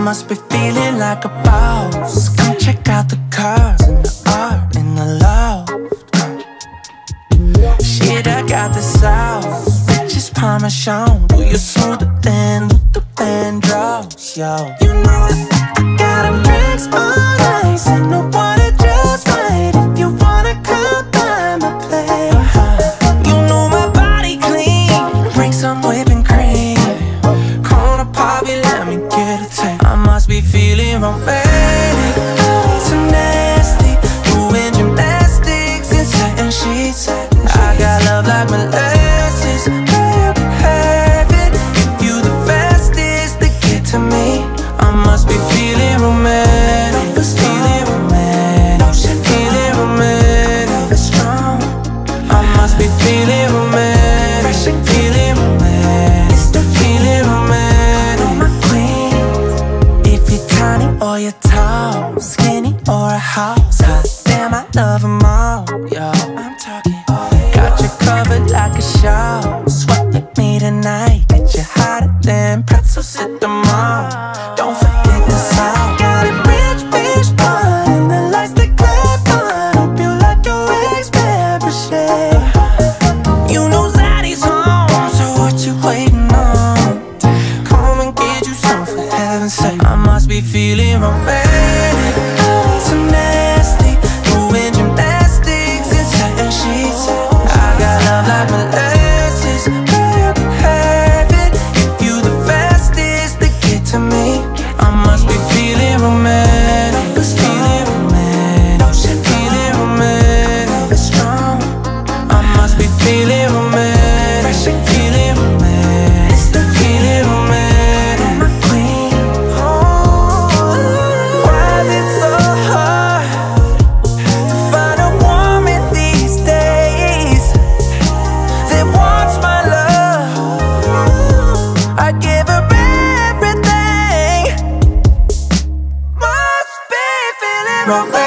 must be feeling like a boss. Come check out the cars and the art and the love. Shit, I got the sauce, richest Parmesan. Do you smoother than Luther Vandross, yo? You know I got them drinks on ice and no water just right. If you wanna come by my place, you know my body clean. Bring some whipping cream. Corner poppy, let me get a taste. I must be feeling romantic, so nasty, doing gymnastics in satin sheets. I got love like molasses, girl, you can have it. If you the fastest to get to me, I must be feeling romantic, feeling romantic, feeling romantic, strong. I must be feeling romantic, feeling romantic, feeling romantic. My queen, if you're tiny or you're tall, skinny or a house, hot damn, I love them all, yo. I'm talking. Got you covered like a shawl. Sweat with me tonight, get you hotter than pretzels at the mall. Don't forget the salt. Got a rich fish pond and the lights that clap on. Hope you like your ex-Fabergé. You know Zaddy's home, so what you waiting on? Come and get you some, for heaven's sake. I must be feeling romantic, so nasty, doing gymnastics in satin sheets. Love like molasses, girl, you can have it. If you the fastest to get to me, I must be feeling romantic, feeling romantic, feeling romantic, strong. I must be feeling romantic, feeling romantic, feeling romantic. My queen, why is it so hard to find a woman these days that wants my love? I give her everything. Must be feeling romantic.